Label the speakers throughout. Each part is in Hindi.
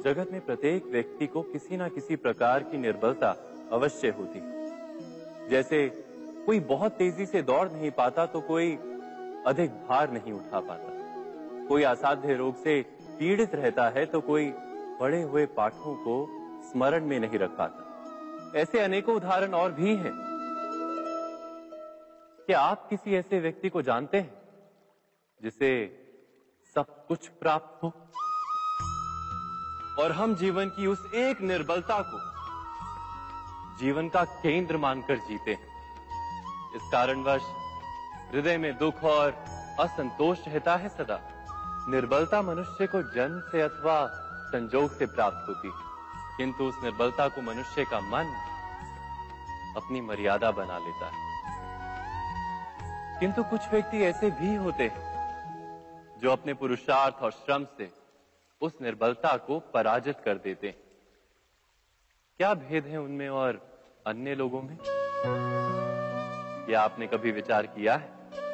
Speaker 1: जगत में प्रत्येक व्यक्ति को किसी न किसी प्रकार की निर्बलता अवश्य होती है। जैसे कोई बहुत तेजी से दौड़ नहीं पाता तो कोई अधिक भार नहीं उठा पाता, कोई असाध्य रोग से पीड़ित रहता है तो कोई पढ़े हुए पाठों को स्मरण में नहीं रख पाता। ऐसे अनेकों उदाहरण और भी हैं। क्या आप किसी ऐसे व्यक्ति को जानते हैं जिसे सब कुछ प्राप्त हो और हम जीवन की उस एक निर्बलता को जीवन का केंद्र मानकर जीते हैं? इस कारणवश हृदय में दुख और असंतोष रहता है सदा। निर्बलता मनुष्य को जन्म से अथवा संजोग से प्राप्त होती है, किंतु उस निर्बलता को मनुष्य का मन अपनी मर्यादा बना लेता है। किंतु कुछ व्यक्ति ऐसे भी होते हैं जो अपने पुरुषार्थ और श्रम से उस निर्बलता को पराजित कर देते हैं। क्या भेद है उनमें और अन्य लोगों में? क्या आपने कभी विचार किया है?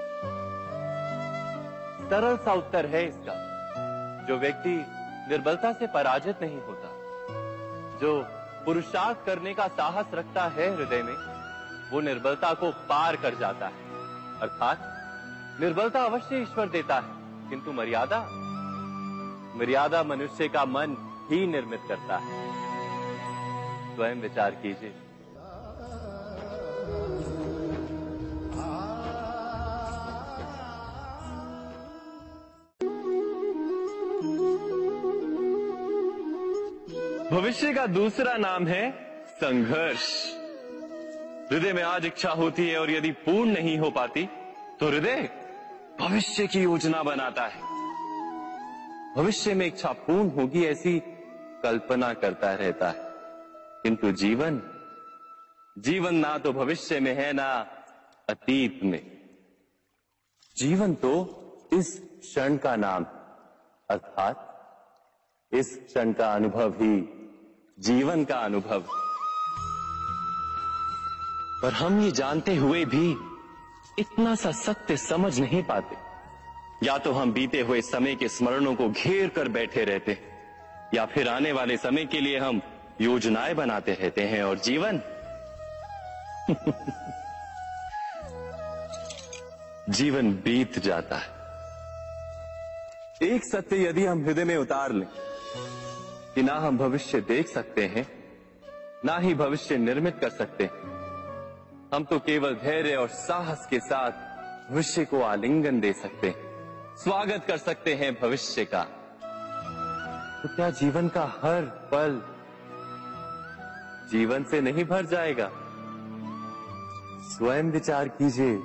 Speaker 1: सरल सा उत्तर है इसका। जो व्यक्ति निर्बलता से पराजित नहीं होता, जो पुरुषार्थ करने का साहस रखता है हृदय में, वो निर्बलता को पार कर जाता है। अर्थात निर्बलता अवश्य ईश्वर देता है, किंतु मर्यादा मनुष्य का मन ही निर्मित करता है। स्वयं विचार कीजिए। भविष्य का दूसरा नाम है संघर्ष। हृदय में आज इच्छा होती है और यदि पूर्ण नहीं हो पाती तो हृदय भविष्य की योजना बनाता है। भविष्य में इच्छा पूर्ण होगी ऐसी कल्पना करता रहता है, किंतु जीवन ना तो भविष्य में है ना अतीत में। जीवन तो इस क्षण का नाम, अर्थात इस क्षण का अनुभव ही जीवन का अनुभव। पर हम ये जानते हुए भी इतना सा सत्य समझ नहीं पाते। या तो हम बीते हुए समय के स्मरणों को घेर कर बैठे रहते हैं, या फिर आने वाले समय के लिए हम योजनाएं बनाते रहते हैं और जीवन जीवन बीत जाता है। एक सत्य यदि हम हृदय में उतार लें कि ना हम भविष्य देख सकते हैं, ना ही भविष्य निर्मित कर सकते हैं, हम तो केवल धैर्य और साहस के साथ भविष्य को आलिंगन दे सकते हैं, स्वागत कर सकते हैं भविष्य का। तो क्या जीवन का हर पल जीवन से नहीं भर जाएगा? स्वयं विचार कीजिए।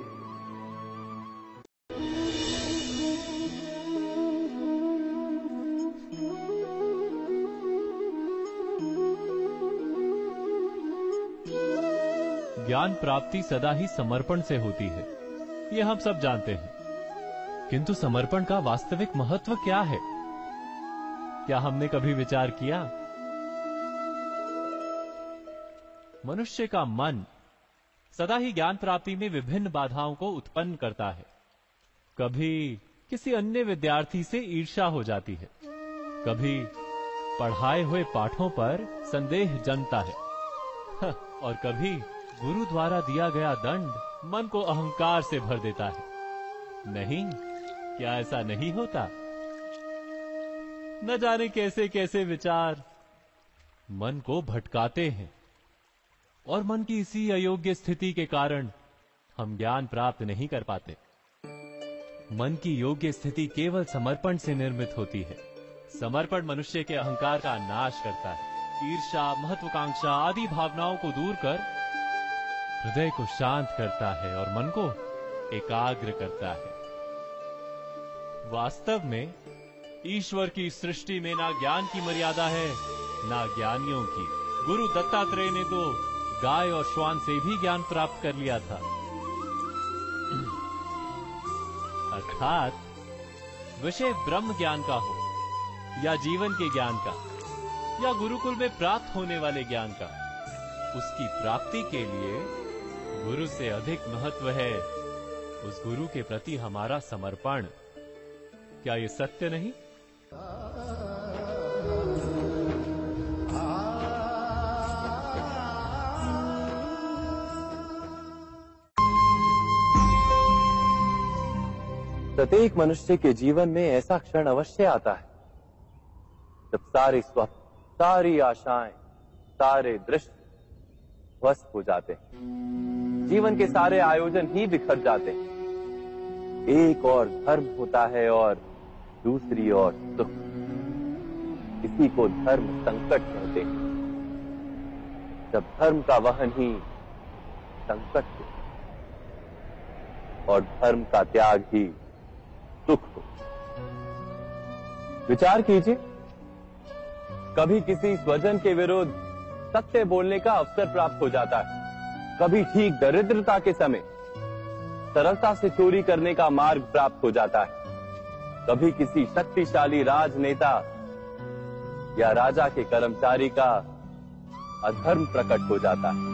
Speaker 2: ज्ञान प्राप्ति सदा ही समर्पण से होती है, ये हम सब जानते हैं। किंतु समर्पण का वास्तविक महत्व क्या है? क्या हमने कभी विचार किया? मनुष्य का मन सदा ही ज्ञान प्राप्ति में विभिन्न बाधाओं को उत्पन्न करता है। कभी किसी अन्य विद्यार्थी से ईर्ष्या हो जाती है, कभी पढ़ाए हुए पाठों पर संदेह जन्मता है और कभी गुरु द्वारा दिया गया दंड मन को अहंकार से भर देता है। नहीं, क्या ऐसा नहीं होता? न जाने कैसे कैसे विचार मन को भटकाते हैं और मन की इसी अयोग्य स्थिति के कारण हम ज्ञान प्राप्त नहीं कर पाते। मन की योग्य स्थिति केवल समर्पण से निर्मित होती है। समर्पण मनुष्य के अहंकार का नाश करता है, ईर्ष्या, महत्वाकांक्षा आदि भावनाओं को दूर कर हृदय को शांत करता है और मन को एकाग्र करता है। वास्तव में ईश्वर की सृष्टि में ना ज्ञान की मर्यादा है ना ज्ञानियों की। गुरु दत्तात्रेय ने तो गाय और श्वान से भी ज्ञान प्राप्त कर लिया था। अर्थात विषय ब्रह्म ज्ञान का हो या जीवन के ज्ञान का या गुरुकुल में प्राप्त होने वाले ज्ञान का, उसकी प्राप्ति के लिए गुरु से अधिक महत्व है उस गुरु के प्रति हमारा समर्पण। क्या ये सत्य नहीं?
Speaker 1: प्रत्येक मनुष्य के जीवन में ऐसा क्षण अवश्य आता है जब सारे स्वप्न, सारी आशाएं, सारे दृश्य ध्वस्त हो जाते हैं। जीवन के सारे आयोजन ही बिखर जाते हैं। एक और धर्म होता है और दूसरी ओर सुख। इसी को धर्म संकट कहते हैं। जब धर्म का वहन ही संकट हो और धर्म का त्याग ही सुख हो। विचार कीजिए, कभी किसी स्वजन के विरुद्ध सत्य बोलने का अवसर प्राप्त हो जाता है, कभी ठीक दरिद्रता के समय सरलता से चोरी करने का मार्ग प्राप्त हो जाता है, कभी किसी शक्तिशाली राजनेता या राजा के कर्मचारी का अधर्म प्रकट हो जाता है।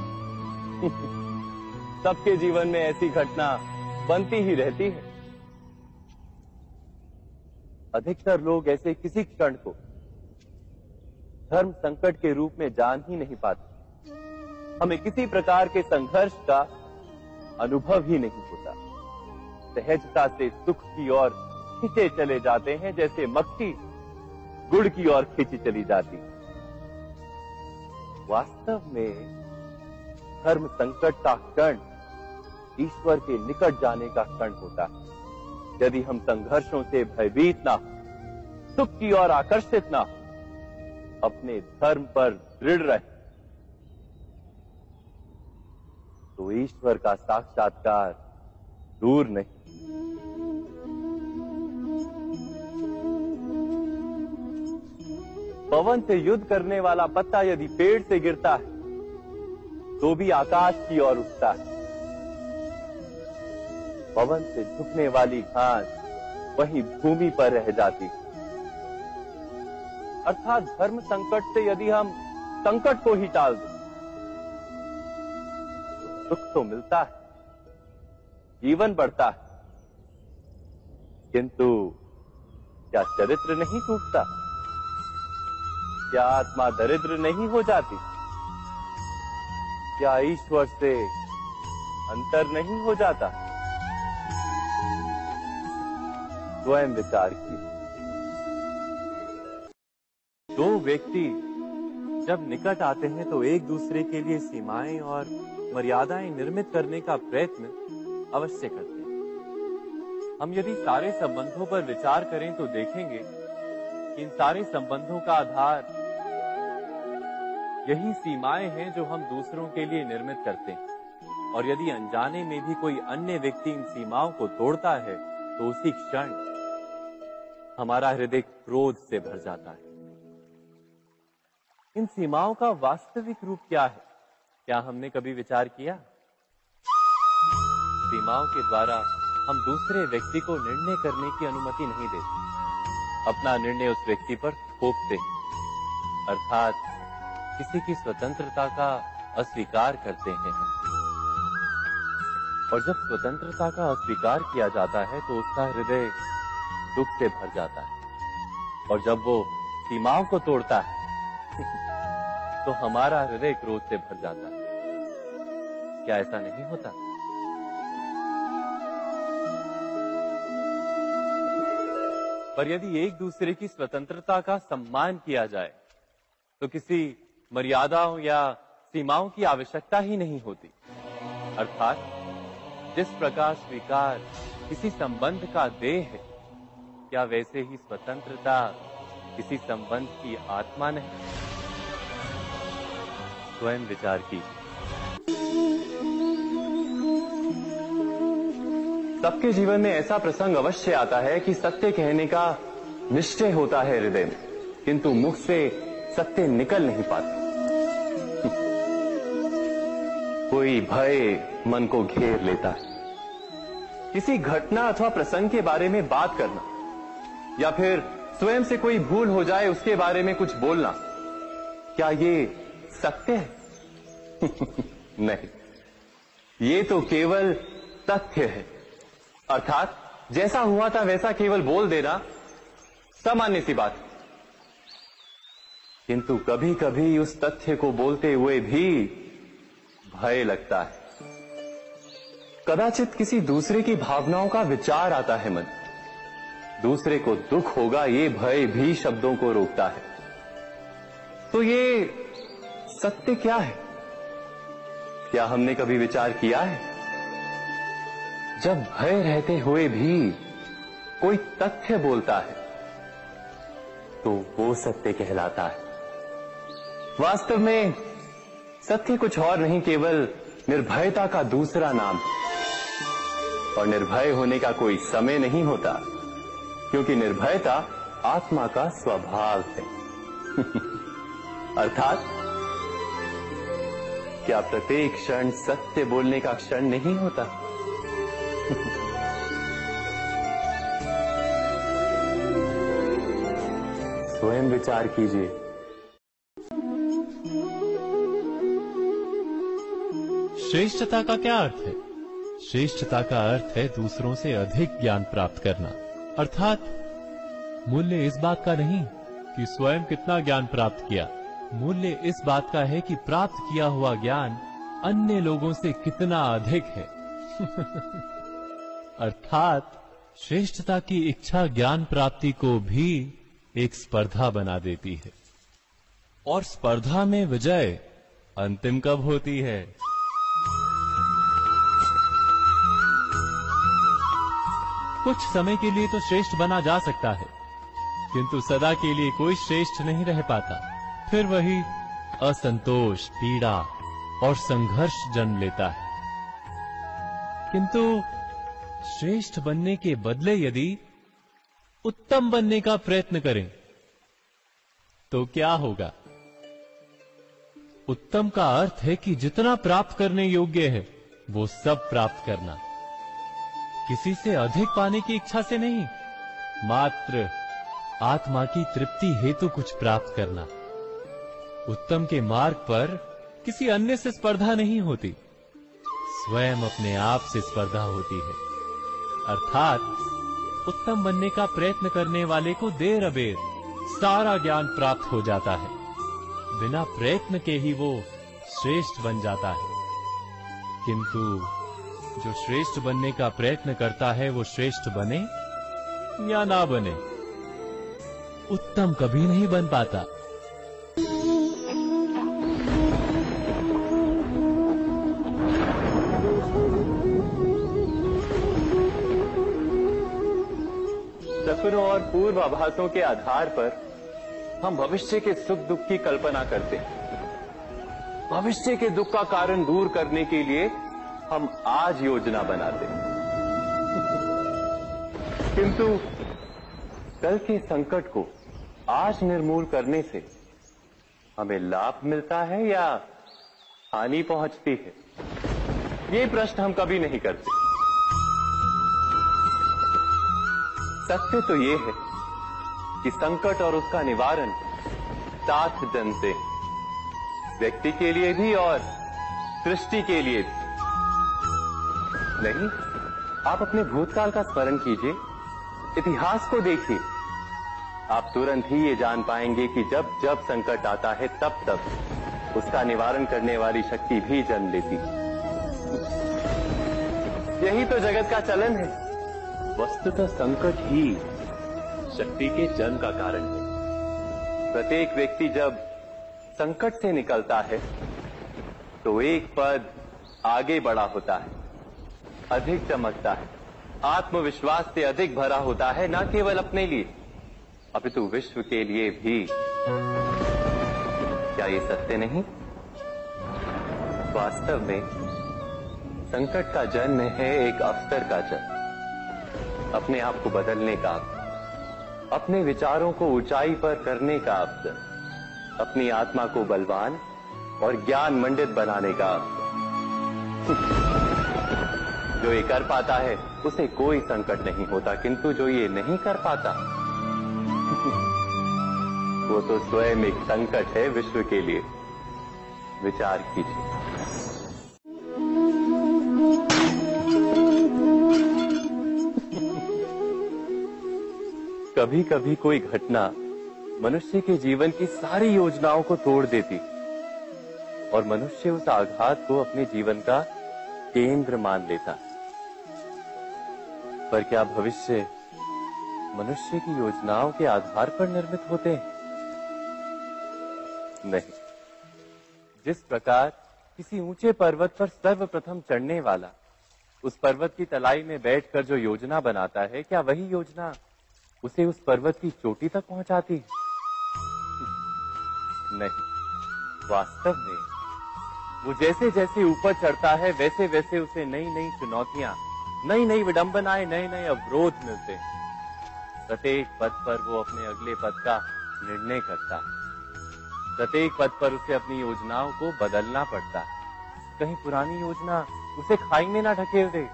Speaker 1: सबके जीवन में ऐसी घटना बनती ही रहती है। अधिकतर लोग ऐसे किसी क्षण को धर्म संकट के रूप में जान ही नहीं पाते। हमें किसी प्रकार के संघर्ष का अनुभव ही नहीं होता। सहजता से सुख की ओर खींचे चले जाते हैं, जैसे मक्खी गुड़ की ओर खींची चली जाती। वास्तव में धर्म संकट का क्षण ईश्वर के निकट जाने का क्षण होता है। यदि हम संघर्षों से भयभीत ना हो, सुख की ओर आकर्षित ना हो, अपने धर्म पर दृढ़ रहे, तो ईश्वर का साक्षात्कार दूर नहीं। पवन से युद्ध करने वाला पत्ता यदि पेड़ से गिरता है तो भी आकाश की ओर उठता है। पवन से झुकने वाली घास वहीं भूमि पर रह जाती है। अर्थात धर्म संकट से यदि हम संकट को ही टाल दें तो सुख तो मिलता है, जीवन बढ़ता है, किंतु क्या चरित्र नहीं टूटता? क्या आत्मा दरिद्र नहीं हो जाती? क्या ईश्वर से अंतर नहीं हो जाता? स्वयं विचार कीजिए। दो व्यक्ति जब निकट आते हैं तो एक दूसरे के लिए सीमाएं और मर्यादाएं निर्मित करने का प्रयत्न अवश्य करते हैं। हम यदि सारे संबंधों पर विचार करें तो देखेंगे कि इन सारे संबंधों का आधार यही सीमाएं हैं जो हम दूसरों के लिए निर्मित करते हैं। और यदि अनजाने में भी कोई अन्य व्यक्ति इन सीमाओं को तोड़ता है तो उसी क्षण हमारा हृदय क्रोध से भर जाता है। इन सीमाओं का वास्तविक रूप क्या है? क्या हमने कभी विचार किया? सीमाओं के द्वारा हम दूसरे व्यक्ति को निर्णय करने की अनुमति नहीं देते। अपना निर्णय उस व्यक्ति पर थोपते, अर्थात किसी की स्वतंत्रता का अस्वीकार करते हैं हम। और जब स्वतंत्रता का अस्वीकार किया जाता है तो उसका हृदय दुख से भर जाता है। और जब वो सीमाओं को तोड़ता है तो हमारा हृदय क्रोध से भर जाता है। क्या ऐसा नहीं होता? पर यदि एक दूसरे की स्वतंत्रता का सम्मान किया जाए तो किसी मर्यादाओं या सीमाओं की आवश्यकता ही नहीं होती। अर्थात जिस प्रकार स्वीकार किसी संबंध का देह है, क्या वैसे ही स्वतंत्रता किसी संबंध की आत्मा नहीं? स्वयं विचार कीजिए। सबके जीवन में ऐसा प्रसंग अवश्य आता है कि सत्य कहने का निश्चय होता है हृदय में, किंतु मुख से सत्य निकल नहीं पाते। कोई भय मन को घेर लेता है। किसी घटना अथवा प्रसंग के बारे में बात करना या फिर स्वयं से कोई भूल हो जाए उसके बारे में कुछ बोलना, क्या ये सत्य है? नहीं, ये तो केवल तथ्य है। अर्थात जैसा हुआ था वैसा केवल बोल देना सामान्य सी बात। किंतु कभी कभी उस तथ्य को बोलते हुए भी भय लगता है। कदाचित किसी दूसरे की भावनाओं का विचार आता है मन। दूसरे को दुख होगा ये भय भी शब्दों को रोकता है। तो ये सत्य क्या है? क्या हमने कभी विचार किया है? जब भय रहते हुए भी कोई तथ्य बोलता है तो वो सत्य कहलाता है। वास्तव में सत्य कुछ और नहीं, केवल निर्भयता का दूसरा नाम है। और निर्भय होने का कोई समय नहीं होता, क्योंकि निर्भयता आत्मा का स्वभाव है। अर्थात क्या प्रत्येक क्षण सत्य बोलने का क्षण नहीं होता? स्वयं विचार कीजिए।
Speaker 2: श्रेष्ठता का क्या अर्थ है? श्रेष्ठता का अर्थ है दूसरों से अधिक ज्ञान प्राप्त करना। अर्थात मूल्य इस बात का नहीं कि स्वयं कितना ज्ञान प्राप्त किया, मूल्य इस बात का है कि प्राप्त किया हुआ ज्ञान अन्य लोगों से कितना अधिक है। अर्थात श्रेष्ठता की इच्छा ज्ञान प्राप्ति को भी एक स्पर्धा बना देती है। और स्पर्धा में विजय अंतिम कब होती है? कुछ समय के लिए तो श्रेष्ठ बना जा सकता है, किंतु सदा के लिए कोई श्रेष्ठ नहीं रह पाता। फिर वही असंतोष, पीड़ा और संघर्ष जन्म लेता है। किंतु श्रेष्ठ बनने के बदले यदि उत्तम बनने का प्रयत्न करें तो क्या होगा? उत्तम का अर्थ है कि जितना प्राप्त करने योग्य है वो सब प्राप्त करना, किसी से अधिक पाने की इच्छा से नहीं, मात्र आत्मा की तृप्ति हेतु कुछ प्राप्त करना। उत्तम के मार्ग पर किसी अन्य से स्पर्धा नहीं होती, स्वयं अपने आप से स्पर्धा होती है। अर्थात उत्तम बनने का प्रयत्न करने वाले को देर अबेर सारा ज्ञान प्राप्त हो जाता है। बिना प्रयत्न के ही वो श्रेष्ठ बन जाता है। किंतु जो श्रेष्ठ बनने का प्रयत्न करता है वो श्रेष्ठ बने या ना बने, उत्तम कभी नहीं बन पाता।
Speaker 1: सपनों और पूर्वाभासों के आधार पर हम भविष्य के सुख दुख की कल्पना करते हैं। भविष्य के दुख का कारण दूर करने के लिए हम आज योजना बनाते हैं। किंतु कल के संकट को आज निर्मूल करने से हमें लाभ मिलता है या हानि पहुंचती है? ये प्रश्न हम कभी नहीं करते। सत्य तो ये है कि संकट और उसका निवारण साथ जनते, व्यक्ति के लिए भी और सृष्टि के लिए भी। नहीं, आप अपने भूतकाल का स्मरण कीजिए, इतिहास को देखिए। आप तुरंत ही ये जान पाएंगे कि जब जब संकट आता है तब तब उसका निवारण करने वाली शक्ति भी जन्म लेती है। यही तो जगत का चलन है। वस्तुतः संकट ही शक्ति के जन्म का कारण है। प्रत्येक व्यक्ति जब संकट से निकलता है तो एक पद आगे बढ़ा होता है, अधिक चमकता है, आत्मविश्वास से अधिक भरा होता है, न केवल अपने लिए अपितु विश्व के लिए भी। क्या ये सत्य नहीं? वास्तव में संकट का जन्म है एक अवसर का जन्म, अपने आप को बदलने का अवसर, अपने विचारों को ऊंचाई पर करने का अवसर, अपनी आत्मा को बलवान और ज्ञान मंडित बनाने का अवसर। जो ये कर पाता है उसे कोई संकट नहीं होता, किंतु जो ये नहीं कर पाता वो तो स्वयं एक संकट है विश्व के लिए। विचार कीजिए। कभी कभी कोई घटना मनुष्य के जीवन की सारी योजनाओं को तोड़ देती और मनुष्य उस आघात को अपने जीवन का केंद्र मान लेता। पर क्या भविष्य मनुष्य की योजनाओं के आधार पर निर्मित होते हैं? नहीं। जिस प्रकार किसी ऊंचे पर्वत पर सर्वप्रथम चढ़ने वाला उस पर्वत की तलाई में बैठकर जो योजना बनाता है, क्या वही योजना उसे उस पर्वत की चोटी तक पहुंचाती है? नहीं। वास्तव में वो जैसे जैसे ऊपर चढ़ता है वैसे वैसे उसे नई नई चुनौतियां, नई नई विडंबनाएं, नए नए अवरोध मिलते हैं। प्रत्येक पद पर वो अपने अगले पद का निर्णय करता है। प्रत्येक पद पर उसे अपनी योजनाओं को बदलना पड़ता है। कहीं पुरानी योजना उसे खाई में ना ढकेल दे।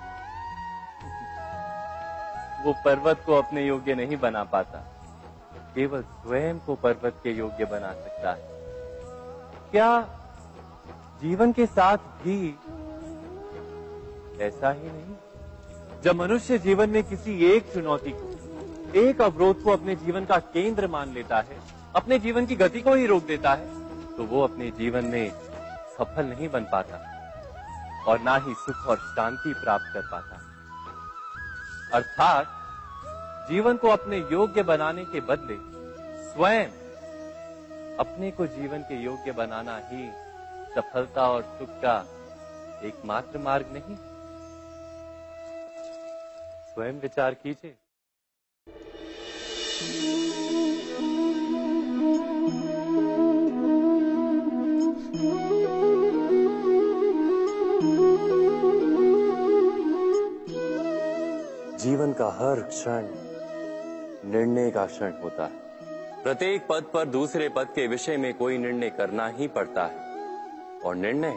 Speaker 1: वो पर्वत को अपने योग्य नहीं बना पाता, केवल स्वयं को पर्वत के योग्य बना सकता है। क्या जीवन के साथ भी ऐसा ही नहीं? जब मनुष्य जीवन में किसी एक चुनौती को, एक अवरोध को अपने जीवन का केंद्र मान लेता है, अपने जीवन की गति को ही रोक देता है, तो वो अपने जीवन में सफल नहीं बन पाता और ना ही सुख और शांति प्राप्त कर पाता। अर्थात जीवन को अपने योग्य बनाने के बदले स्वयं अपने को जीवन के योग्य बनाना ही सफलता और सुख का एकमात्र मार्ग नहीं। स्वयं विचार कीजिए। जीवन का हर क्षण निर्णय का क्षण होता है। प्रत्येक पद पर दूसरे पद के विषय में कोई निर्णय करना ही पड़ता है और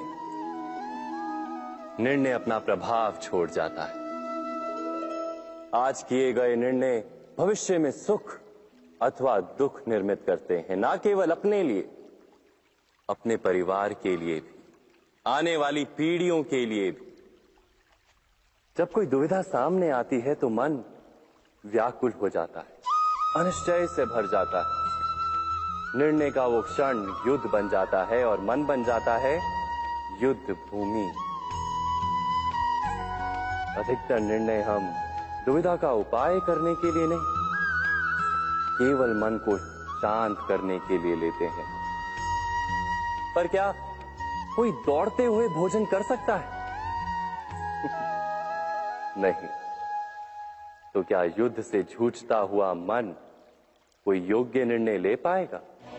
Speaker 1: निर्णय अपना प्रभाव छोड़ जाता है। आज किए गए निर्णय भविष्य में सुख अथवा दुख निर्मित करते हैं, ना केवल अपने लिए, अपने परिवार के लिए भी, आने वाली पीढ़ियों के लिए भी। जब कोई दुविधा सामने आती है तो मन व्याकुल हो जाता है, अनिश्चय से भर जाता है। निर्णय का वो क्षण युद्ध बन जाता है और मन बन जाता है युद्ध भूमि। अधिकतर निर्णय हम दुविधा का उपाय करने के लिए नहीं, केवल मन को शांत करने के लिए लेते हैं। पर क्या कोई दौड़ते हुए भोजन कर सकता है? नहीं। तो क्या युद्ध से जूझता हुआ मन कोई योग्य निर्णय ले पाएगा?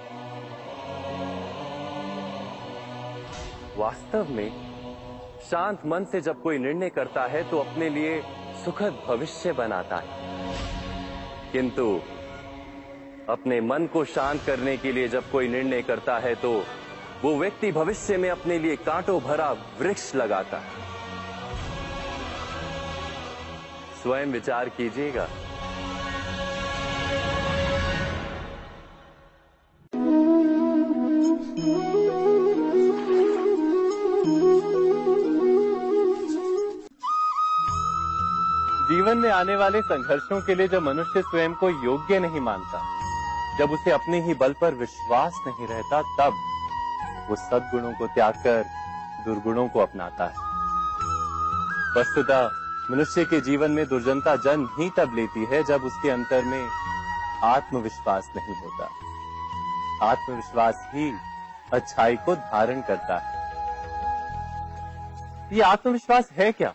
Speaker 1: वास्तव में शांत मन से जब कोई निर्णय करता है तो अपने लिए सुखद भविष्य बनाता है, किंतु अपने मन को शांत करने के लिए जब कोई निर्णय करता है तो वो व्यक्ति भविष्य में अपने लिए कांटों भरा वृक्ष लगाता है। स्वयं विचार कीजिएगा। जीवन में आने वाले संघर्षों के लिए जब मनुष्य स्वयं को योग्य नहीं मानता, जब उसे अपने ही बल पर विश्वास नहीं रहता, तब वो सद्गुणों को त्याग कर दुर्गुणों को अपनाता है। वस्तुतः मनुष्य के जीवन में दुर्जनता जन्म ही तब लेती है जब उसके अंतर में आत्मविश्वास नहीं होता। आत्मविश्वास ही अच्छाई को धारण करता है। ये आत्मविश्वास है क्या?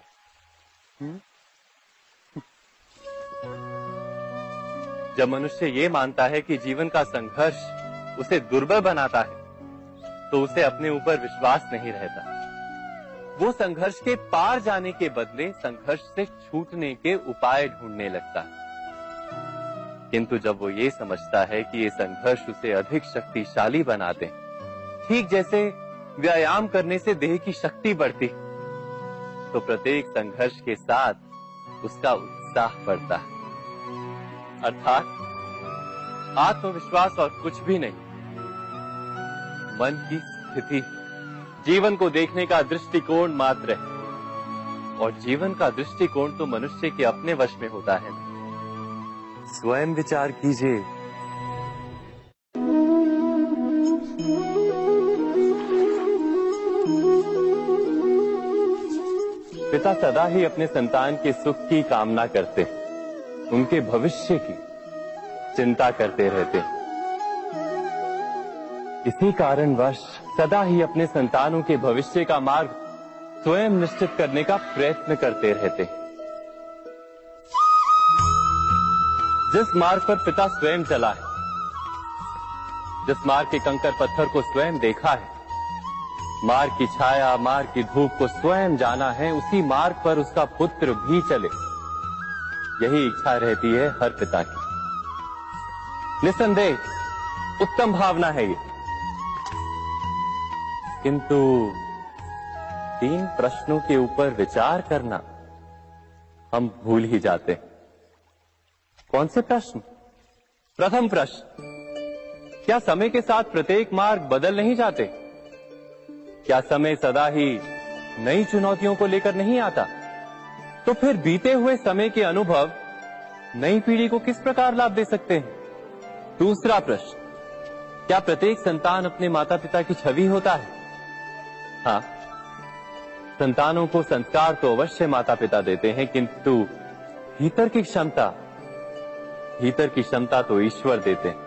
Speaker 1: जब मनुष्य ये मानता है कि जीवन का संघर्ष उसे दुर्बल बनाता है, तो उसे अपने ऊपर विश्वास नहीं रहता। वो संघर्ष के पार जाने के बदले संघर्ष से छूटने के उपाय ढूंढने लगता है। किंतु जब वो ये समझता है कि ये संघर्ष उसे अधिक शक्तिशाली बनाते हैं, ठीक जैसे व्यायाम करने से देह की शक्ति बढ़ती, तो प्रत्येक संघर्ष के साथ उसका उत्साह बढ़ता है। अर्थात आत्मविश्वास और कुछ भी नहीं, मन की स्थिति, जीवन को देखने का दृष्टिकोण मात्र है। और जीवन का दृष्टिकोण तो मनुष्य के अपने वश में होता है। स्वयं विचार कीजिए। पिता सदा ही अपने संतान के सुख की कामना करते, उनके भविष्य की चिंता करते रहते। इसी कारणवश सदा ही अपने संतानों के भविष्य का मार्ग स्वयं निश्चित करने का प्रयत्न करते रहते। जिस मार्ग पर पिता स्वयं चला है, जिस मार्ग के कंकर पत्थर को स्वयं देखा है, मार्ग की छाया, मार्ग की धूप को स्वयं जाना है, उसी मार्ग पर उसका पुत्र भी चले, यही इच्छा रहती है हर पिता की। निस्संदेह उत्तम भावना है ये, किंतु 3 प्रश्नों के ऊपर विचार करना हम भूल ही जाते हैं। कौन से प्रश्न? प्रथम प्रश्न, क्या समय के साथ प्रत्येक मार्ग बदल नहीं जाते? क्या समय सदा ही नई चुनौतियों को लेकर नहीं आता? तो फिर बीते हुए समय के अनुभव नई पीढ़ी को किस प्रकार लाभ दे सकते हैं? दूसरा प्रश्न, क्या प्रत्येक संतान अपने माता पिता की छवि होता है? हाँ, संतानों को संस्कार तो अवश्य माता पिता देते हैं, किंतु भीतर की क्षमता तो ईश्वर देते हैं।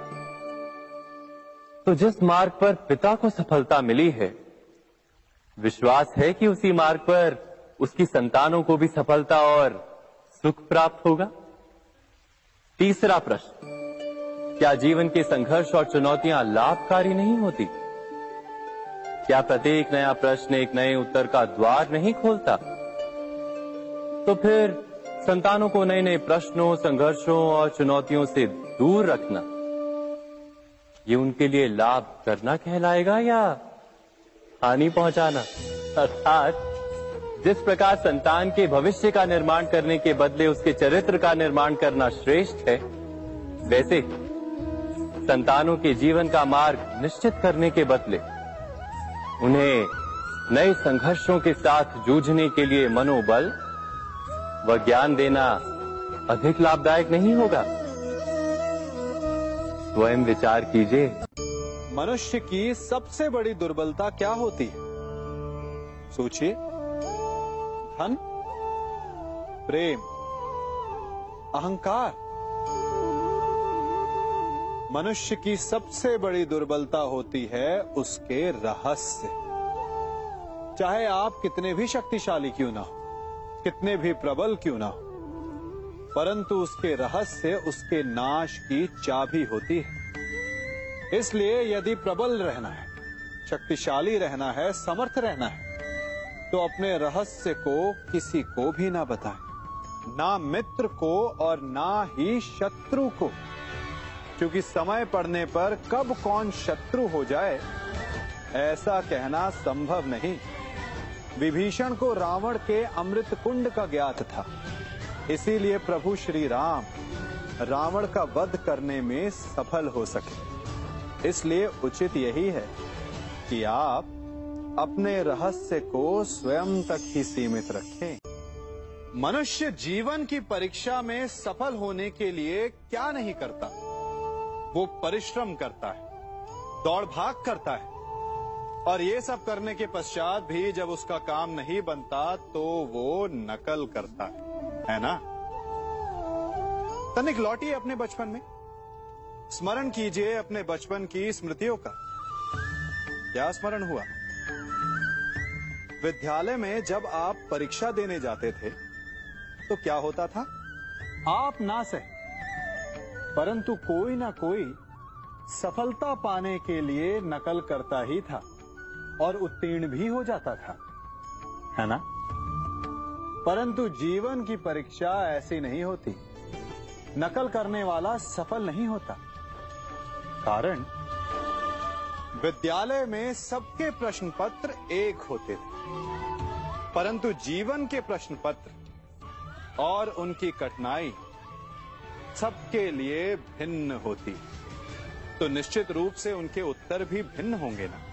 Speaker 1: तो जिस मार्ग पर पिता को सफलता मिली है, विश्वास है कि उसी मार्ग पर उसकी संतानों को भी सफलता और सुख प्राप्त होगा। तीसरा प्रश्न, क्या जीवन के संघर्ष और चुनौतियां लाभकारी नहीं होती? क्या प्रत्येक नया प्रश्न एक नए उत्तर का द्वार नहीं खोलता? तो फिर संतानों को नए नए प्रश्नों, संघर्षों और चुनौतियों से दूर रखना, ये उनके लिए लाभ करना कहलाएगा या हानि पहुंचाना? अर्थात जिस प्रकार संतान के भविष्य का निर्माण करने के बदले उसके चरित्र का निर्माण करना श्रेष्ठ है, वैसे संतानों के जीवन का मार्ग निश्चित करने के बदले उन्हें नए संघर्षों के साथ जूझने के लिए मनोबल व ज्ञान देना अधिक लाभदायक नहीं होगा? स्वयं विचार कीजिए।
Speaker 3: मनुष्य की सबसे बड़ी दुर्बलता क्या होती है? सोचिए। धन, प्रेम, अहंकार। मनुष्य की सबसे बड़ी दुर्बलता होती है उसके रहस्य। चाहे आप कितने भी शक्तिशाली क्यों ना हो, कितने भी प्रबल क्यों ना हो, परंतु उसके रहस्य उसके नाश की चाबी होती है। इसलिए यदि प्रबल रहना है, शक्तिशाली रहना है, समर्थ रहना है, तो अपने रहस्य को किसी को भी ना बताएं, ना मित्र को और ना ही शत्रु को, क्योंकि समय पड़ने पर कब कौन शत्रु हो जाए ऐसा कहना संभव नहीं। विभीषण को रावण के अमृत कुंड का ज्ञात था, इसीलिए प्रभु श्री राम रावण का वध करने में सफल हो सके। इसलिए उचित यही है कि आप अपने रहस्य को स्वयं तक ही सीमित रखें। मनुष्य जीवन की परीक्षा में सफल होने के लिए क्या नहीं करता? वो परिश्रम करता है, दौड़ भाग करता है, और ये सब करने के पश्चात भी जब उसका काम नहीं बनता तो वो नकल करता है ना? तनिक लौटिए अपने बचपन में, स्मरण कीजिए अपने बचपन की स्मृतियों का। क्या स्मरण हुआ? विद्यालय में जब आप परीक्षा देने जाते थे तो क्या होता था? आप ना सहे, परंतु कोई ना कोई सफलता पाने के लिए नकल करता ही था और उत्तीर्ण भी हो जाता था, है ना? परंतु जीवन की परीक्षा ऐसी नहीं होती। नकल करने वाला सफल नहीं होता। कारण विद्यालय में सबके प्रश्न पत्र एक होते थे, परंतु जीवन के प्रश्न पत्र और उनकी कठिनाई सबके लिए भिन्न होती, तो निश्चित रूप से उनके उत्तर भी भिन्न होंगे ना।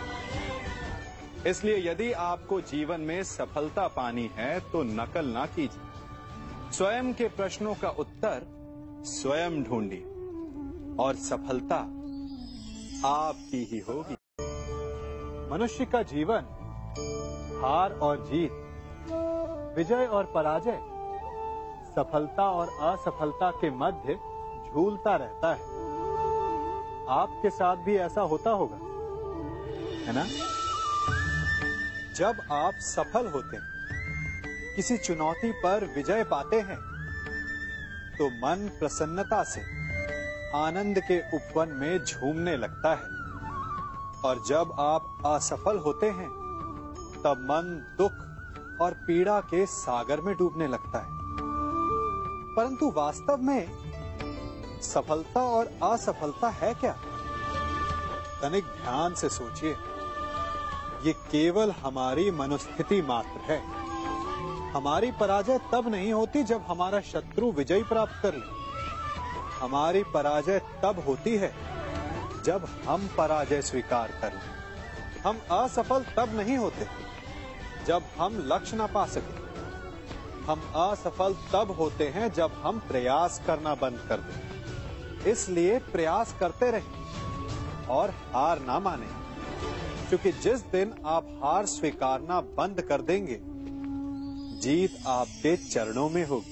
Speaker 3: इसलिए यदि आपको जीवन में सफलता पानी है तो नकल ना कीजिए, स्वयं के प्रश्नों का उत्तर स्वयं ढूंढिए और सफलता आपकी ही होगी। मनुष्य का जीवन हार और जीत विजय और पराजय, सफलता और असफलता के मध्य झूलता रहता है। आपके साथ भी ऐसा होता होगा, है ना? जब आप सफल होते हैं, किसी चुनौती पर विजय पाते हैं, तो मन प्रसन्नता से आनंद के उपवन में झूमने लगता है, और जब आप असफल होते हैं, तब मन दुख और पीड़ा के सागर में डूबने लगता है। परंतु वास्तव में सफलता और असफलता है क्या? तनिक ध्यान से सोचिए। ये केवल हमारी मनोस्थिति मात्र है। हमारी पराजय तब नहीं होती जब हमारा शत्रु विजय प्राप्त कर ले। हमारी पराजय तब होती है जब हम पराजय स्वीकार कर लें। हम असफल तब नहीं होते जब हम लक्ष्य न पा सके। हम असफल तब होते हैं जब हम प्रयास करना बंद कर दें। इसलिए प्रयास करते रहें और हार ना मानें, क्योंकि जिस दिन आप हार स्वीकारना बंद कर देंगे, जीत आपके चरणों में होगी।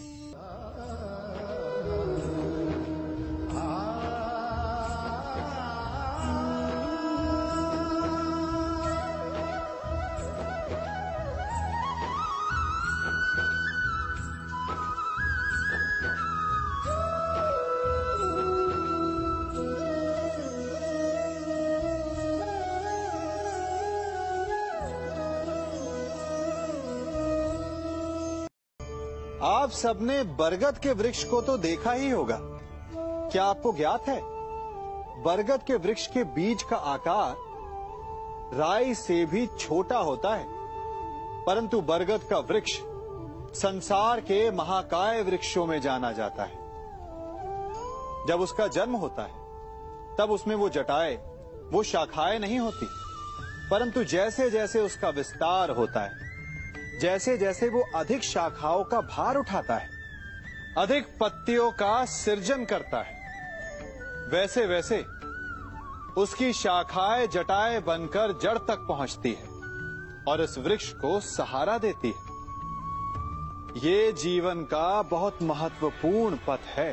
Speaker 3: आप सबने बरगद के वृक्ष को तो देखा ही होगा। क्या आपको ज्ञात है, बरगद के वृक्ष के बीज का आकार राई से भी छोटा होता है, परंतु बरगद का वृक्ष संसार के महाकाय वृक्षों में जाना जाता है। जब उसका जन्म होता है, तब उसमें वो जटाएं, वो शाखाएं नहीं होती, परंतु जैसे जैसे उसका विस्तार होता है, जैसे जैसे वो अधिक शाखाओं का भार उठाता है, अधिक पत्तियों का सृजन करता है, वैसे वैसे उसकी शाखाएं जटाएं बनकर जड़ तक पहुंचती है और इस वृक्ष को सहारा देती है। ये जीवन का बहुत महत्वपूर्ण पथ है।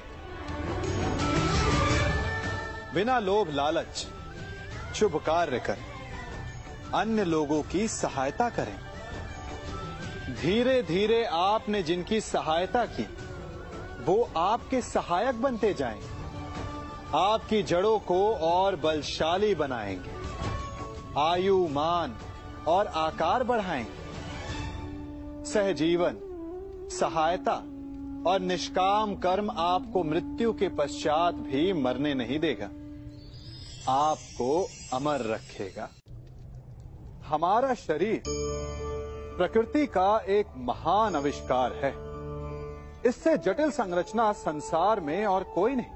Speaker 3: बिना लोभ लालच शुभ कार्य करें, अन्य लोगों की सहायता करें। धीरे धीरे आपने जिनकी सहायता की, वो आपके सहायक बनते जाएंगे, आपकी जड़ों को और बलशाली बनाएंगे, आयु, मान और आकार बढ़ाएंगे। सहजीवन, सहायता और निष्काम कर्म आपको मृत्यु के पश्चात भी मरने नहीं देगा, आपको अमर रखेगा। हमारा शरीर प्रकृति का एक महान आविष्कार है। इससे जटिल संरचना संसार में और कोई नहीं।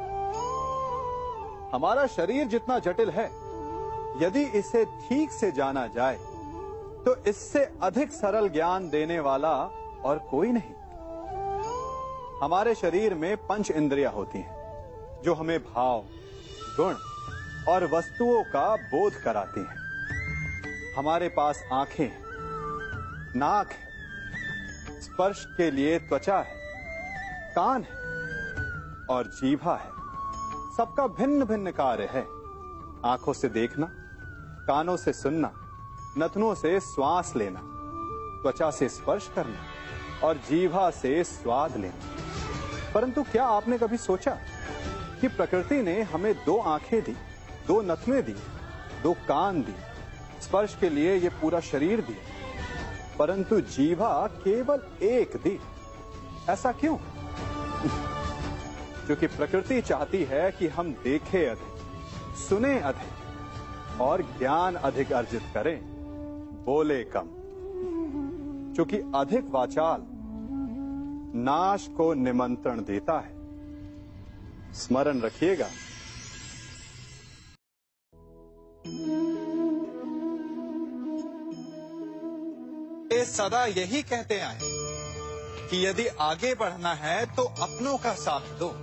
Speaker 3: हमारा शरीर जितना जटिल है, यदि इसे ठीक से जाना जाए, तो इससे अधिक सरल ज्ञान देने वाला और कोई नहीं। हमारे शरीर में 5 इंद्रियां होती हैं, जो हमें भाव, गुण और वस्तुओं का बोध कराती हैं। हमारे पास आंखें हैं, नाक है, स्पर्श के लिए त्वचा है, कान है और जीभा है। सबका भिन्न भिन्न कार्य है। आंखों से देखना, कानों से सुनना, नथनों से श्वास लेना, त्वचा से स्पर्श करना और जीभा से स्वाद लेना। परंतु क्या आपने कभी सोचा कि प्रकृति ने हमें 2 आंखें दी, 2 नथुएं दी, 2 कान दी, स्पर्श के लिए ये पूरा शरीर दिया, परंतु जीभा केवल 1 दी? ऐसा क्यों? क्योंकि प्रकृति चाहती है कि हम देखें अधिक, सुने अधिक और ज्ञान अधिक अर्जित करें, बोले कम। क्योंकि अधिक वाचाल नाश को निमंत्रण देता है। स्मरण रखिएगा। ये सदा यही कहते आए कि यदि आगे बढ़ना है तो अपनों का साथ दो।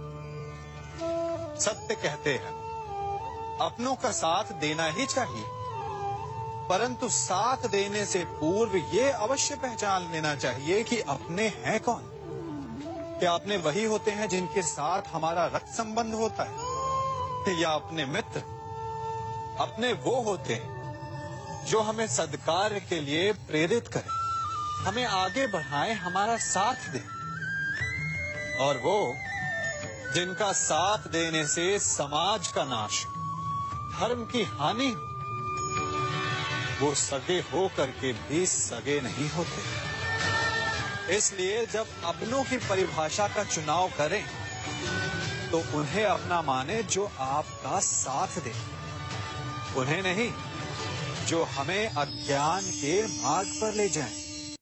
Speaker 3: सत्य कहते हैं, अपनों का साथ देना ही चाहिए। परंतु साथ देने से पूर्व ये अवश्य पहचान लेना चाहिए कि अपने हैं कौन। क्या अपने वही होते हैं जिनके साथ हमारा रक्त संबंध होता है, या अपने मित्र? अपने वो होते हैं जो हमें सद्कार्य के लिए प्रेरित करें, हमें आगे बढ़ाएं, हमारा साथ दें। और वो जिनका साथ देने से समाज का नाश, धर्म की हानि हो, वो सगे हो करके भी सगे नहीं होते। इसलिए जब अपनों की परिभाषा का चुनाव करें तो उन्हें अपना माने जो आपका साथ दे, उन्हें नहीं जो हमें अज्ञान के मार्ग पर ले जाएं।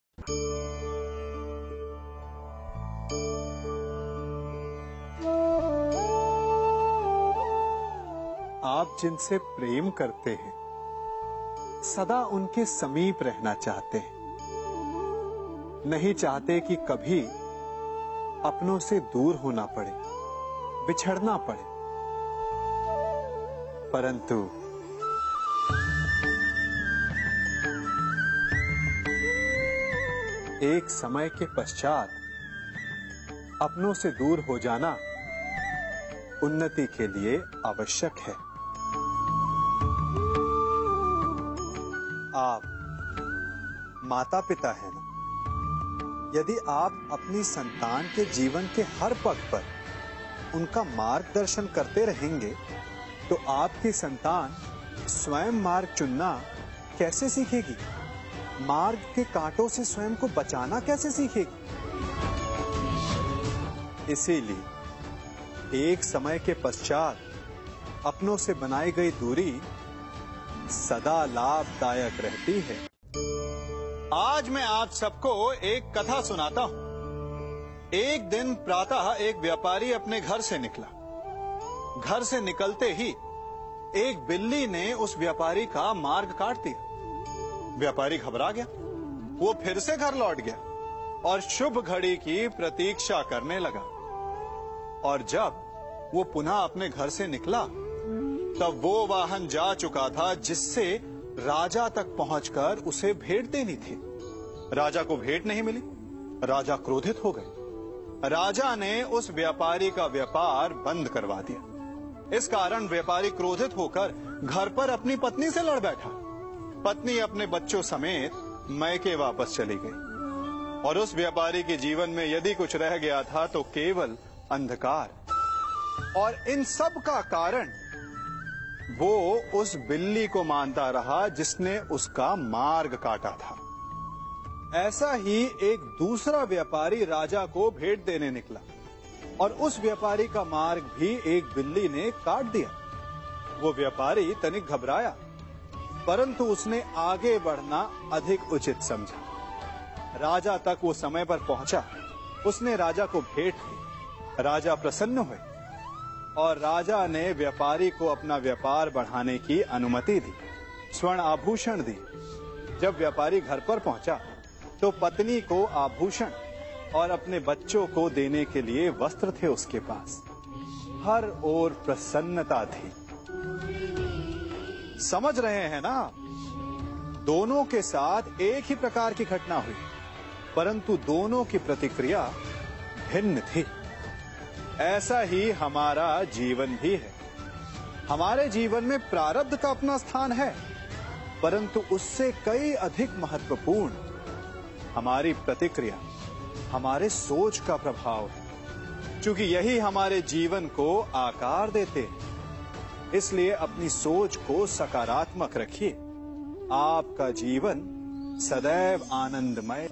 Speaker 3: आप जिनसे प्रेम करते हैं सदा उनके समीप रहना चाहते हैं, नहीं चाहते कि कभी अपनों से दूर होना पड़े, बिछड़ना पड़े। परंतु एक समय के पश्चात अपनों से दूर हो जाना उन्नति के लिए आवश्यक है। आप माता पिता हैं ना? यदि आप अपनी संतान के जीवन के हर पग पर उनका मार्गदर्शन करते रहेंगे तो आपकी संतान स्वयं मार्ग चुनना कैसे सीखेगी? मार्ग के कांटों से स्वयं को बचाना कैसे सीखेगी? इसीलिए एक समय के पश्चात अपनों से बनाई गई दूरी सदा लाभदायक रहती है। आज मैं आप सबको एक कथा सुनाता हूं। एक दिन प्रातः एक व्यापारी अपने घर से निकला। घर से निकलते ही एक बिल्ली ने उस व्यापारी का मार्ग काट दिया। व्यापारी घबरा गया, वो फिर से घर लौट गया और शुभ घड़ी की प्रतीक्षा करने लगा। और जब वो पुनः अपने घर से निकला तब वो वाहन जा चुका था जिससे राजा तक पहुंचकर उसे भेंट देनी थी। राजा को भेंट नहीं मिली। राजा क्रोधित हो गए। राजा ने उस व्यापारी का व्यापार बंद करवा दिया। इस कारण व्यापारी क्रोधित होकर घर पर अपनी पत्नी से लड़ बैठा। पत्नी अपने बच्चों समेत मैके वापस चली गई और उस व्यापारी के जीवन में यदि कुछ रह गया था तो केवल अंधकार। और इन सब का कारण वो उस बिल्ली को मानता रहा जिसने उसका मार्ग काटा था। ऐसा ही एक दूसरा व्यापारी राजा को भेंट देने निकला और उस व्यापारी का मार्ग भी एक बिल्ली ने काट दिया। वो व्यापारी तनिक घबराया, परंतु उसने आगे बढ़ना अधिक उचित समझा। राजा तक वो समय पर पहुंचा। उसने राजा को भेंट दी। राजा प्रसन्न हुए और राजा ने व्यापारी को अपना व्यापार बढ़ाने की अनुमति दी, स्वर्ण आभूषण दी। जब व्यापारी घर पर पहुंचा तो पत्नी को आभूषण और अपने बच्चों को देने के लिए वस्त्र थे उसके पास। हर ओर प्रसन्नता थी। समझ रहे हैं ना? दोनों के साथ एक ही प्रकार की घटना हुई, परंतु दोनों की प्रतिक्रिया भिन्न थी। ऐसा ही हमारा जीवन भी है। हमारे जीवन में प्रारब्ध का अपना स्थान है, परंतु उससे कई अधिक महत्वपूर्ण हमारी प्रतिक्रिया, हमारे सोच का प्रभाव है। क्योंकि यही हमारे जीवन को आकार देते हैं। इसलिए अपनी सोच को सकारात्मक रखिए। आपका जीवन सदैव आनंदमय।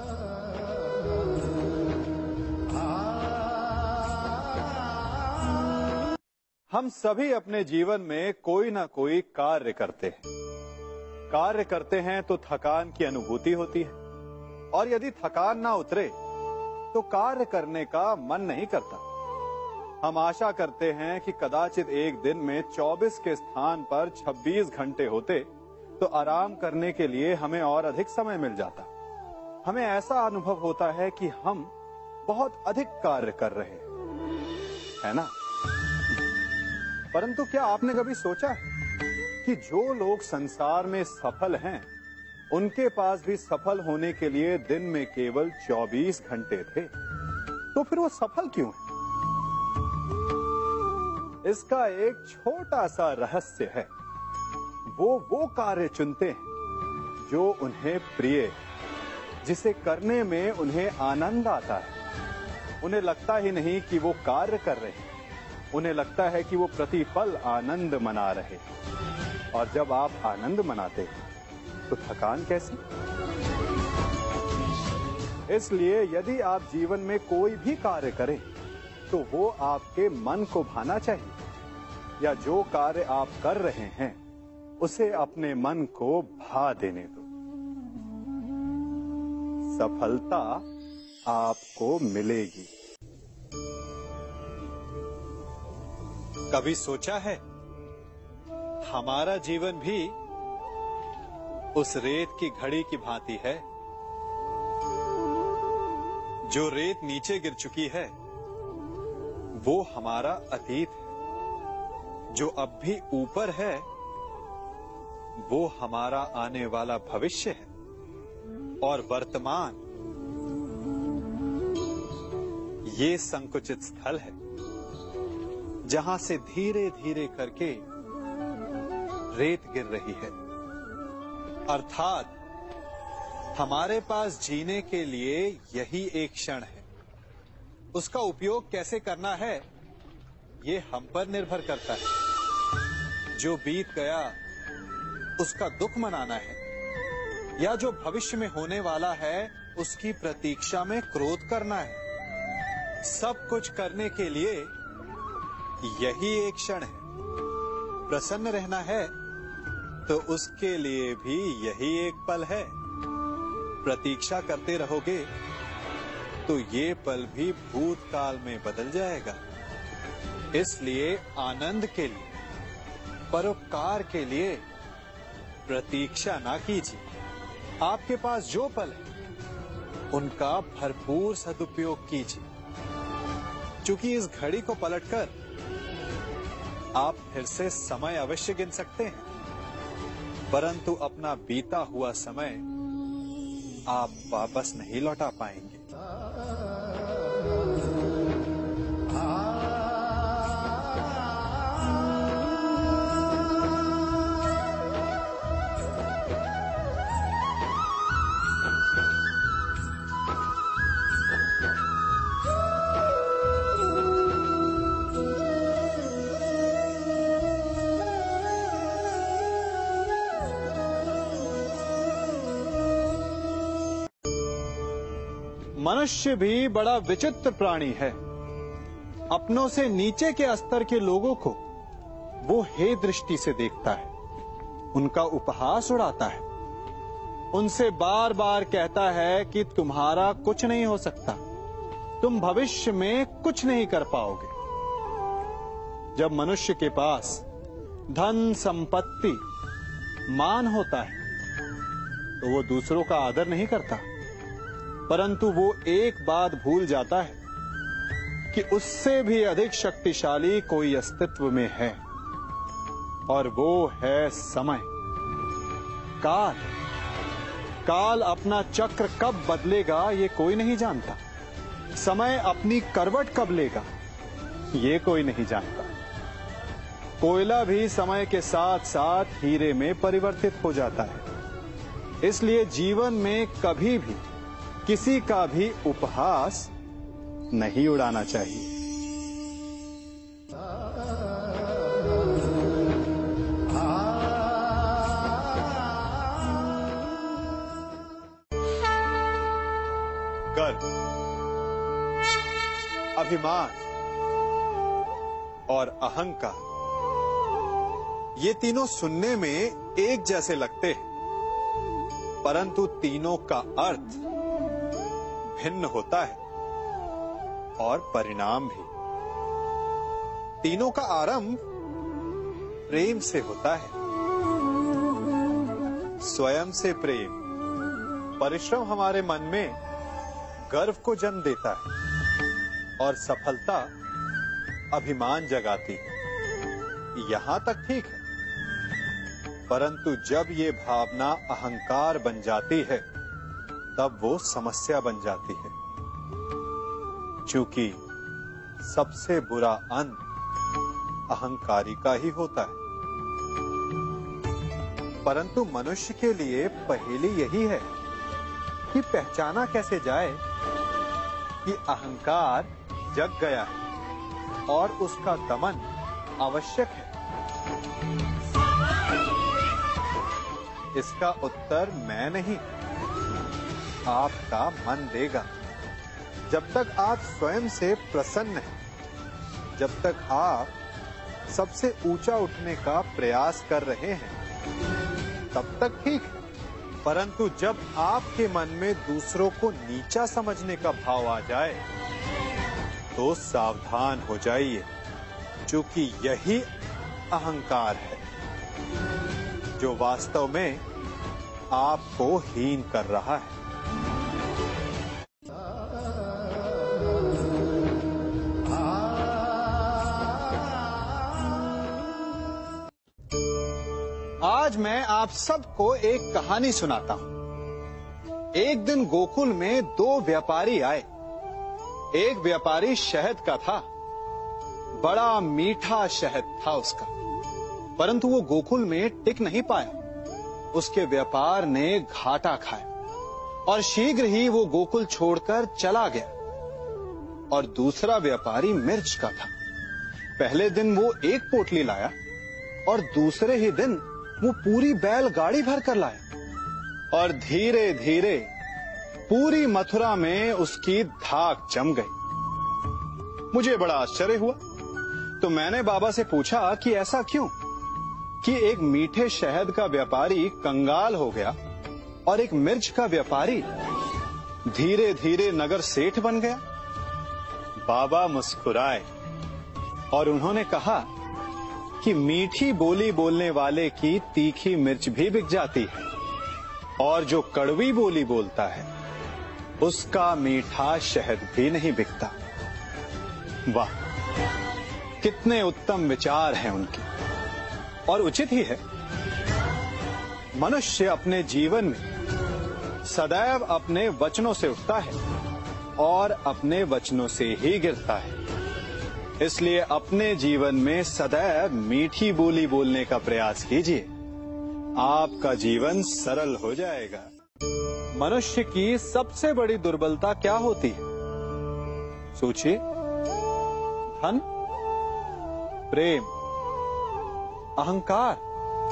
Speaker 3: हम सभी अपने जीवन में कोई ना कोई कार्य करते हैं। कार्य करते हैं तो थकान की अनुभूति होती है और यदि थकान ना उतरे तो कार्य करने का मन नहीं करता। हम आशा करते हैं कि कदाचित एक दिन में 24 के स्थान पर 26 घंटे होते तो आराम करने के लिए हमें और अधिक समय मिल जाता। हमें ऐसा अनुभव होता है कि हम बहुत अधिक कार्य कर रहे हैं, है ना? परंतु क्या आपने कभी सोचा है क्योंकि जो लोग संसार में सफल हैं, उनके पास भी सफल होने के लिए दिन में केवल 24 घंटे थे। तो फिर वो सफल क्यों है? इसका एक छोटा सा रहस्य है। वो कार्य चुनते हैं जो उन्हें प्रिय है, जिसे करने में उन्हें आनंद आता है। उन्हें लगता ही नहीं कि वो कार्य कर रहे हैं, उन्हें लगता है कि वो प्रतिपल आनंद मना रहे हैं। और जब आप आनंद मनाते हैं तो थकान कैसी? इसलिए यदि आप जीवन में कोई भी कार्य करें तो वो आपके मन को भाना चाहिए, या जो कार्य आप कर रहे हैं उसे अपने मन को भा देने दो। सफलता आपको मिलेगी। कभी सोचा है हमारा जीवन भी उस रेत की घड़ी की भांति है? जो रेत नीचे गिर चुकी है वो हमारा अतीत है, जो अब भी ऊपर है वो हमारा आने वाला भविष्य है, और वर्तमान ये संकुचित स्थल है जहां से धीरे धीरे करके रेत गिर रही है। अर्थात हमारे पास जीने के लिए यही एक क्षण है। उसका उपयोग कैसे करना है ये हम पर निर्भर करता है। जो बीत गया उसका दुख मनाना है, या जो भविष्य में होने वाला है उसकी प्रतीक्षा में क्रोध करना है। सब कुछ करने के लिए यही एक क्षण है। प्रसन्न रहना है तो उसके लिए भी यही एक पल है। प्रतीक्षा करते रहोगे तो ये पल भी भूतकाल में बदल जाएगा। इसलिए आनंद के लिए, परोपकार के लिए प्रतीक्षा ना कीजिए। आपके पास जो पल है उनका भरपूर सदुपयोग कीजिए, क्योंकि इस घड़ी को पलटकर आप फिर से समय अवश्य गिन सकते हैं, परंतु अपना बीता हुआ समय आप वापस नहीं लौटा पाएंगे। मनुष्य भी बड़ा विचित्र प्राणी है। अपनों से नीचे के स्तर के लोगों को वो हे दृष्टि से देखता है, उनका उपहास उड़ाता है, उनसे बार बार कहता है कि तुम्हारा कुछ नहीं हो सकता, तुम भविष्य में कुछ नहीं कर पाओगे। जब मनुष्य के पास धन, संपत्ति, मान होता है तो वो दूसरों का आदर नहीं करता, परंतु वो एक बात भूल जाता है कि उससे भी अधिक शक्तिशाली कोई अस्तित्व में है, और वो है समय। काल। काल अपना चक्र कब बदलेगा ये कोई नहीं जानता। समय अपनी करवट कब लेगा ये कोई नहीं जानता। कोयला भी समय के साथ साथ हीरे में परिवर्तित हो जाता है। इसलिए जीवन में कभी भी किसी का भी उपहास नहीं उड़ाना चाहिए। गर्व, अभिमान और अहंकार, ये तीनों सुनने में एक जैसे लगते हैं, परंतु तीनों का अर्थ भिन्न होता है और परिणाम भी। तीनों का आरंभ प्रेम से होता है। स्वयं से प्रेम, परिश्रम हमारे मन में गर्व को जन्म देता है और सफलता अभिमान जगाती है। यहां तक ठीक है, परंतु जब ये भावना अहंकार बन जाती है तब वो समस्या बन जाती है, क्योंकि सबसे बुरा अंत अहंकारी का ही होता है। परंतु मनुष्य के लिए पहेली यही है कि पहचाना कैसे जाए कि अहंकार जग गया है और उसका दमन आवश्यक है। इसका उत्तर मैं नहीं, आपका मन देगा। जब तक आप स्वयं से प्रसन्न हैं, जब तक आप सबसे ऊंचा उठने का प्रयास कर रहे हैं, तब तक ठीक है। परंतु जब आपके मन में दूसरों को नीचा समझने का भाव आ जाए तो सावधान हो जाइए, क्योंकि यही अहंकार है जो वास्तव में आपको हीन कर रहा है। आज मैं आप सबको एक कहानी सुनाता हूं। एक दिन गोकुल में दो व्यापारी आए। एक व्यापारी शहद का था, बड़ा मीठा शहद था उसका, परंतु वो गोकुल में टिक नहीं पाया। उसके व्यापार ने घाटा खाया और शीघ्र ही वो गोकुल छोड़कर चला गया। और दूसरा व्यापारी मिर्च का था। पहले दिन वो एक पोटली लाया और दूसरे ही दिन वो पूरी बैलगाड़ी भर कर लाया और धीरे धीरे पूरी मथुरा में उसकी धाक जम गई। मुझे बड़ा आश्चर्य हुआ, तो मैंने बाबा से पूछा कि ऐसा क्यों कि एक मीठे शहद का व्यापारी कंगाल हो गया और एक मिर्च का व्यापारी धीरे धीरे नगर सेठ बन गया। बाबा मुस्कुराए और उन्होंने कहा कि मीठी बोली बोलने वाले की तीखी मिर्च भी बिक जाती है और जो कड़वी बोली बोलता है उसका मीठा शहद भी नहीं बिकता। वाह, कितने उत्तम विचार हैं उनके, और उचित ही है। मनुष्य अपने जीवन में सदैव अपने वचनों से उठता है और अपने वचनों से ही गिरता है। इसलिए अपने जीवन में सदैव मीठी बोली बोलने का प्रयास कीजिए, आपका जीवन सरल हो जाएगा। मनुष्य की सबसे बड़ी दुर्बलता क्या होती है? सोचिए। धन, प्रेम, अहंकार।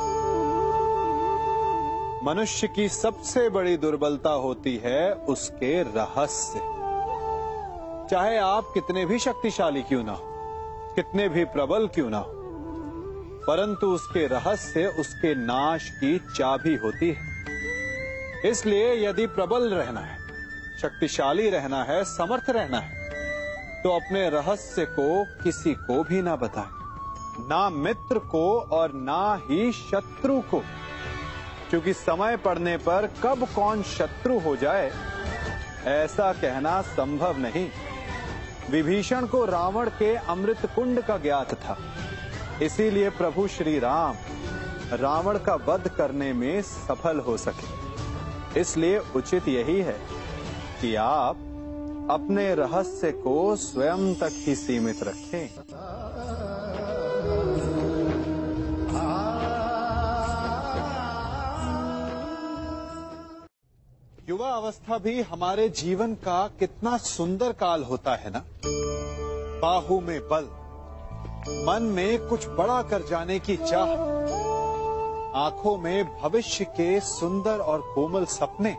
Speaker 3: मनुष्य की सबसे बड़ी दुर्बलता होती है उसके रहस्य। चाहे आप कितने भी शक्तिशाली क्यों ना हो, कितने भी प्रबल क्यों ना हो, परंतु उसके रहस्य उसके नाश की चाबी होती है। इसलिए यदि प्रबल रहना है, शक्तिशाली रहना है, समर्थ रहना है, तो अपने रहस्य को किसी को भी ना बताएं, ना मित्र को और ना ही शत्रु को, क्योंकि समय पड़ने पर कब कौन शत्रु हो जाए ऐसा कहना संभव नहीं। विभीषण को रावण के अमृत कुंड का ज्ञात था, इसीलिए प्रभु श्री राम रावण का वध करने में सफल हो सके। इसलिए उचित यही है कि आप अपने रहस्य को स्वयं तक ही सीमित रखें। युवा अवस्था भी हमारे जीवन का कितना सुंदर काल होता है ना। बाहु में बल, मन में कुछ बड़ा कर जाने की चाह, आंखों में भविष्य के सुंदर और कोमल सपने।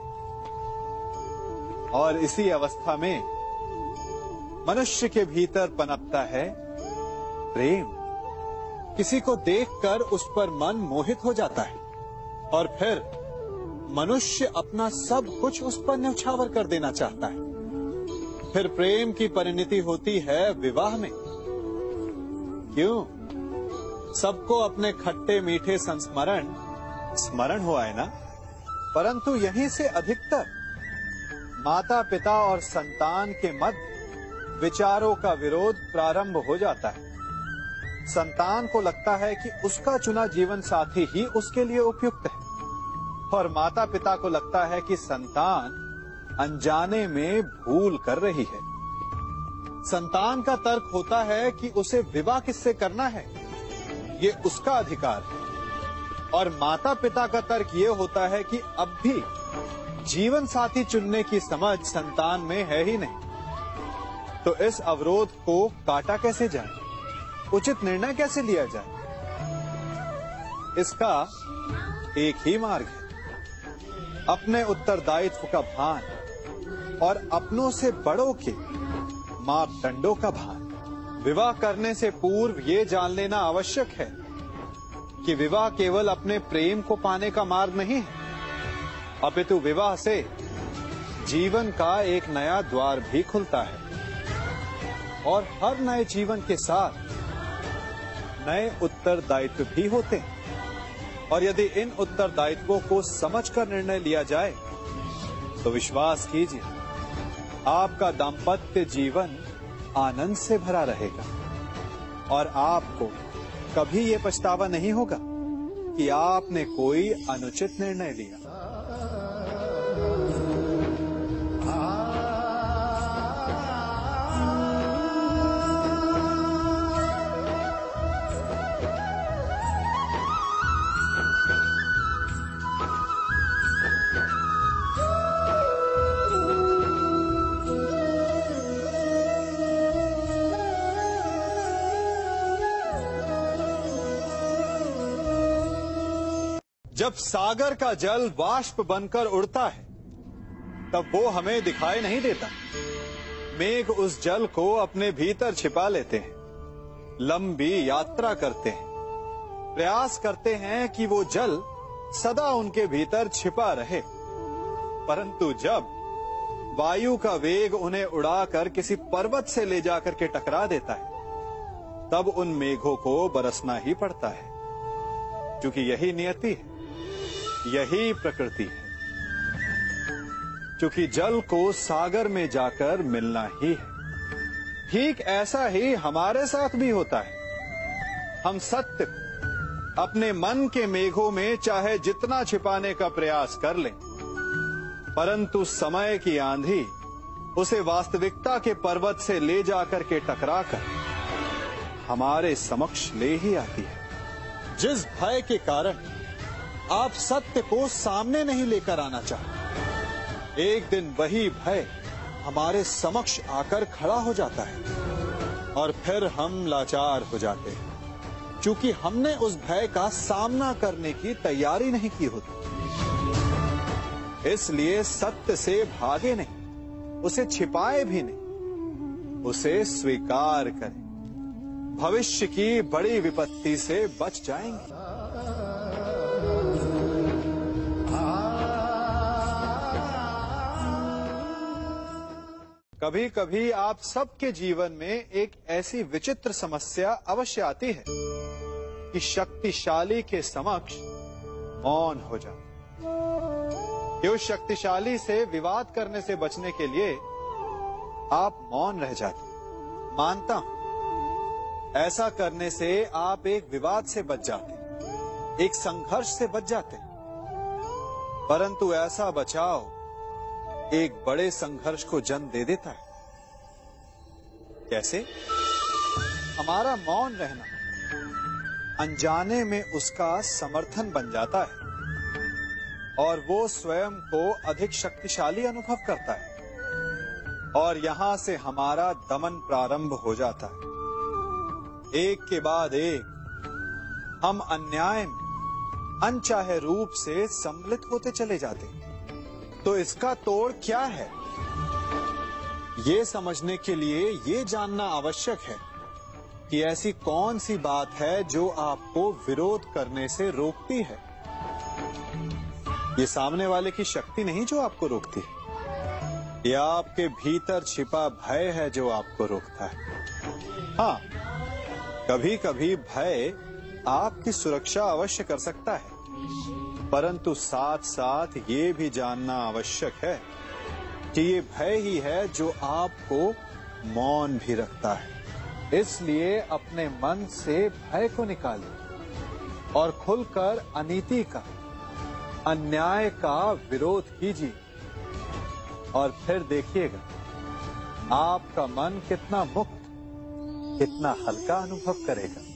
Speaker 3: और इसी अवस्था में मनुष्य के भीतर पनपता है प्रेम। किसी को देखकर उस पर मन मोहित हो जाता है और फिर मनुष्य अपना सब कुछ उस पर न्यौछावर कर देना चाहता है। फिर प्रेम की परिणति होती है विवाह में। क्यों? सबको अपने खट्टे मीठे संस्मरण स्मरण हुआ है ना। परंतु यहीं से अधिकतर माता पिता और संतान के मध्य विचारों का विरोध प्रारंभ हो जाता है। संतान को लगता है कि उसका चुना जीवन साथी ही उसके लिए उपयुक्त है, और माता पिता को लगता है कि संतान अनजाने में भूल कर रही है। संतान का तर्क होता है कि उसे विवाह किससे करना है, ये उसका अधिकार है, और माता पिता का तर्क ये होता है कि अब भी जीवन साथी चुनने की समझ संतान में है ही नहीं। तो इस अवरोध को काटा कैसे जाए, उचित निर्णय कैसे लिया जाए? इसका एक ही मार्ग है, अपने उत्तरदायित्व का भान और अपनों से बड़ों के मापदंडों का भान। विवाह करने से पूर्व ये जान लेना आवश्यक है कि विवाह केवल अपने प्रेम को पाने का मार्ग नहीं है, अपितु विवाह से जीवन का एक नया द्वार भी खुलता है, और हर नए जीवन के साथ नए उत्तरदायित्व भी होते हैं। और यदि इन उत्तरदायित्वों को समझकर निर्णय लिया जाए तो विश्वास कीजिए, आपका दाम्पत्य जीवन आनंद से भरा रहेगा, और आपको कभी ये पछतावा नहीं होगा कि आपने कोई अनुचित निर्णय लिया। जब सागर का जल वाष्प बनकर उड़ता है तब वो हमें दिखाई नहीं देता। मेघ उस जल को अपने भीतर छिपा लेते हैं, लंबी यात्रा करते हैं, प्रयास करते हैं कि वो जल सदा उनके भीतर छिपा रहे। परंतु जब वायु का वेग उन्हें उड़ाकर किसी पर्वत से ले जाकर के टकरा देता है, तब उन मेघों को बरसना ही पड़ता है, क्योंकि यही नियति है, यही प्रकृति है। क्योंकि जल को सागर में जाकर मिलना ही है। ठीक ऐसा ही हमारे साथ भी होता है। हम सत्य को अपने मन के मेघों में चाहे जितना छिपाने का प्रयास कर लें, परंतु समय की आंधी उसे वास्तविकता के पर्वत से ले जाकर के टकराकर हमारे समक्ष ले ही आती है। जिस भय के कारण आप सत्य को सामने नहीं लेकर आना चाहते, एक दिन वही भय हमारे समक्ष आकर खड़ा हो जाता है, और फिर हम लाचार हो जाते हैं, क्योंकि हमने उस भय का सामना करने की तैयारी नहीं की होती। इसलिए सत्य से भागे नहीं, उसे छिपाए भी नहीं, उसे स्वीकार करें। भविष्य की बड़ी विपत्ति से बच जाएंगे। कभी कभी आप सबके जीवन में एक ऐसी विचित्र समस्या अवश्य आती है कि शक्तिशाली के समक्ष मौन हो जाते। उस शक्तिशाली से विवाद करने से बचने के लिए आप मौन रह जाते। मानता हूं, ऐसा करने से आप एक विवाद से बच जाते, एक संघर्ष से बच जाते, परंतु ऐसा बचाव एक बड़े संघर्ष को जन्म दे देता है। कैसे? हमारा मौन रहना अनजाने में उसका समर्थन बन जाता है, और वो स्वयं को अधिक शक्तिशाली अनुभव करता है, और यहां से हमारा दमन प्रारंभ हो जाता है। एक के बाद एक हम अन्याय में अनचाहे रूप से सम्मिलित होते चले जाते हैं। तो इसका तोड़ क्या है? ये समझने के लिए ये जानना आवश्यक है कि ऐसी कौन सी बात है जो आपको विरोध करने से रोकती है। ये सामने वाले की शक्ति नहीं जो आपको रोकती है, ये आपके भीतर छिपा भय है जो आपको रोकता है। हाँ, कभी कभी भय आपकी सुरक्षा अवश्य कर सकता है, परंतु साथ साथ ये भी जानना आवश्यक है कि ये भय ही है जो आपको मौन भी रखता है, इसलिए अपने मन से भय को निकालिए और खुलकर अनीति का, अन्याय का विरोध कीजिए और फिर देखिएगा आपका मन कितना मुक्त, कितना हल्का अनुभव करेगा।